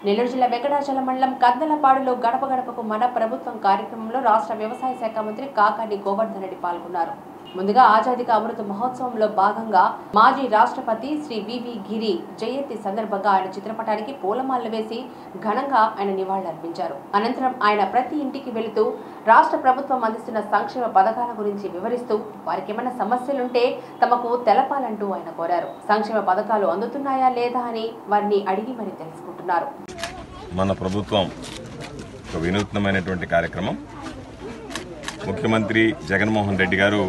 నెల్లూరు జిల్లా వెంకటాచలం మండలం కందలపాడులో గడప గడపకు మన ప్రభుత్వం కార్యక్రమంలో రాష్ట్ర వ్యవసాయ శాఖ మంత్రి కాకాని గోవర్ధన్ రెడ్డి పాల్గొన్నారు. ముందుగా ఆజాదీ కా అమృత మహోత్సవంలో భాగంగా మాజీ రాష్ట్రపతి శ్రీ వివి గిరి జయంతి సందర్భంగా ఆయన చిత్రపటానికి పూలమాలలు వేసి ఘనంగా ఆయన నివాళులర్పించారు. అనంతరం ఆయన ప్రతి ఇంటికి వెళుతూ రాష్ట్ర ప్రభుత్వం అందిస్తున్న సంక్షేమ పథకాల గురించి వివరిస్తూ వారికి ఏమైనా సమస్యలుంటే తమకు తెలపాలంటూ ఆయన కోరారు. సంక్షేమ పథకాలు అందుతున్నాయా లేదా అని వారిని అడిగి మరి తెలుసుకుంటున్నారు. మన ప్రభుత్వం ఒక వినూత్నమైనటువంటి కార్యక్రమం. ముఖ్యమంత్రి జగన్మోహన్ రెడ్డి గారు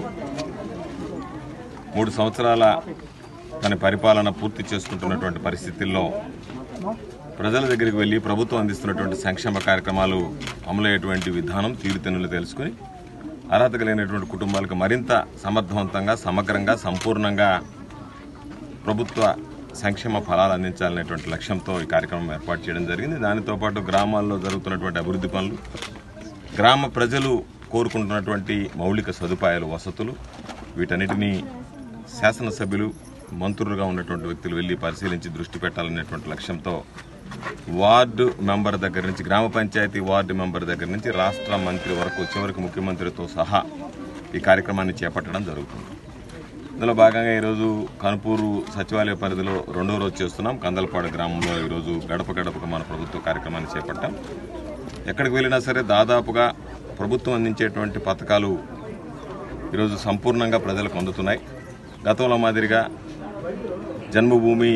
3 సంవత్సరాల తన పరిపాలన పూర్తి చేసుకుంటున్నటువంటి పరిస్థితుల్లో ప్రజల దగ్గరికి వెళ్ళి ప్రభుత్వం అందిస్తున్నటువంటి సంక్షేమ కార్యక్రమాలు అమలయ్యేటువంటి విధానం తీరుతెన్నులు తెలుసుకుని అర్హత కలిగినటువంటి కుటుంబాలకు మరింత సమర్థవంతంగా, సమగ్రంగా, సంపూర్ణంగా ప్రభుత్వ సంక్షేమ ఫలాలు అందించాలనేటువంటి లక్ష్యంతో ఈ కార్యక్రమం ఏర్పాటు చేయడం జరిగింది. దానితో పాటు గ్రామాల్లో జరుగుతున్నటువంటి అభివృద్ధి పనులు, గ్రామ ప్రజలు కోరుకుంటున్నటువంటి మౌలిక సదుపాయాలు, వసతులు, వీటన్నిటినీ శాసనసభ్యులు, మంత్రులుగా ఉన్నటువంటి వ్యక్తులు వెళ్ళి పరిశీలించి దృష్టి పెట్టాలనేటువంటి లక్ష్యంతో వార్డు మెంబర్ దగ్గర నుంచి, గ్రామ పంచాయతీ వార్డు మెంబర్ దగ్గర నుంచి రాష్ట్ర మంత్రి వరకు, చివరికి ముఖ్యమంత్రితో సహా ఈ కార్యక్రమాన్ని చేపట్టడం జరుగుతుంది. ఇందులో భాగంగా ఈరోజు కనుపూరు సచివాలయ పరిధిలో 2వ రోజు చేస్తున్నాం. కందలపాడు గ్రామంలో ఈరోజు గడప గడపకు మన ప్రభుత్వ కార్యక్రమాన్ని చేపట్టాం. ఎక్కడికి వెళ్ళినా సరే దాదాపుగా ప్రభుత్వం అందించేటువంటి పథకాలు ఈరోజు సంపూర్ణంగా ప్రజలకు అందుతున్నాయి. గతంలో మాదిరిగా జన్మభూమి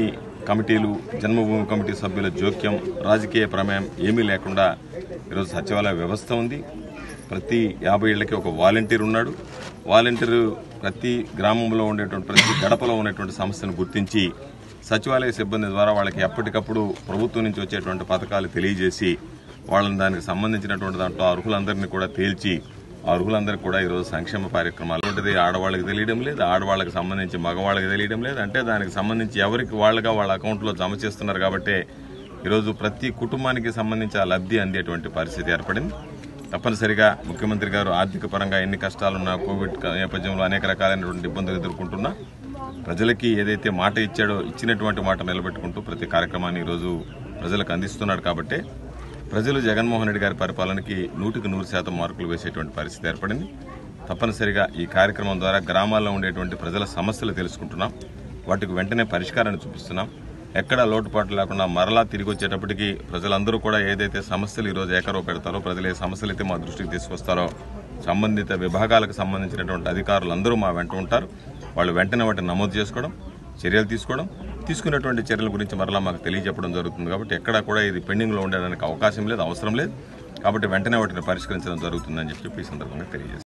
కమిటీ సభ్యుల జోక్యం, రాజకీయ ప్రమేయం ఏమీ లేకుండా ఈరోజు సచివాలయ వ్యవస్థ ఉంది. ప్రతి 50 ఏళ్లకి ఒక వాలంటీర్ ఉన్నాడు. వాలంటీరు ప్రతి గ్రామంలో ఉండేటువంటి, ప్రతి గడపలో ఉన్నటువంటి సమస్యను గుర్తించి సచివాలయ సిబ్బంది ద్వారా వాళ్ళకి ఎప్పటికప్పుడు ప్రభుత్వం నుంచి వచ్చేటువంటి పథకాలు తెలియజేసి వాళ్ళని దానికి సంబంధించినటువంటి దాంట్లో అర్హులందరినీ కూడా తేల్చి అర్హులందరికీ కూడా ఈరోజు సంక్షేమ కార్యక్రమాలు ఉంటుంది. ఆడవాళ్ళకి తెలియడం లేదు, ఆడవాళ్ళకి సంబంధించి మగవాళ్ళకి తెలియడం లేదు. అంటే దానికి సంబంధించి ఎవరికి వాళ్ళగా వాళ్ళ అకౌంట్లో జమ చేస్తున్నారు. కాబట్టి ఈరోజు ప్రతి కుటుంబానికి సంబంధించి ఆ లబ్ధి అందేటువంటి పరిస్థితి ఏర్పడింది. తప్పనిసరిగా ముఖ్యమంత్రి గారు ఆర్థిక పరంగా ఎన్ని కష్టాలున్నా, కోవిడ్ నేపథ్యంలో అనేక రకాలైనటువంటి ఇబ్బందులు ఎదుర్కొంటున్నా ప్రజలకి ఏదైతే మాట ఇచ్చాడో ఇచ్చినటువంటి మాట నిలబెట్టుకుంటూ ప్రతి కార్యక్రమాన్ని ఈరోజు ప్రజలకు అందిస్తున్నాడు. కాబట్టి ప్రజలు జగన్మోహన్ రెడ్డి గారి పరిపాలనకి 100కి 100% మార్కులు వేసేటువంటి పరిస్థితి ఏర్పడింది. తప్పనిసరిగా ఈ కార్యక్రమం ద్వారా గ్రామాల్లో ఉండేటువంటి ప్రజల సమస్యలు తెలుసుకుంటున్నాం, వాటికి వెంటనే పరిష్కారాన్ని చూపిస్తున్నాం. ఎక్కడా లోటుపాటు లేకుండా మరలా తిరిగి వచ్చేటప్పటికి ప్రజలందరూ కూడా ఏదైతే సమస్యలు ఈరోజు ఏకరవ పెడతారో, ప్రజలు ఏ సమస్యలు అయితే మా దృష్టికి తీసుకొస్తారో సంబంధిత విభాగాలకు సంబంధించినటువంటి అధికారులందరూ మా వెంట ఉంటారు. వాళ్ళు వెంటనే వాటిని నమోదు చేసుకోవడం, చర్యలు తీసుకోవడం, తీసుకున్నటువంటి చర్యల గురించి మరలా మాకు తెలియజెప్పడం జరుగుతుంది. కాబట్టి ఎక్కడా కూడా ఇది పెండింగ్లో ఉండడానికి అవకాశం లేదు, అవసరం లేదు. కాబట్టి వెంటనే వాటిని పరిష్కరించడం జరుగుతుందని చెప్పి ఈ సందర్భంగా తెలియజేస్తాను.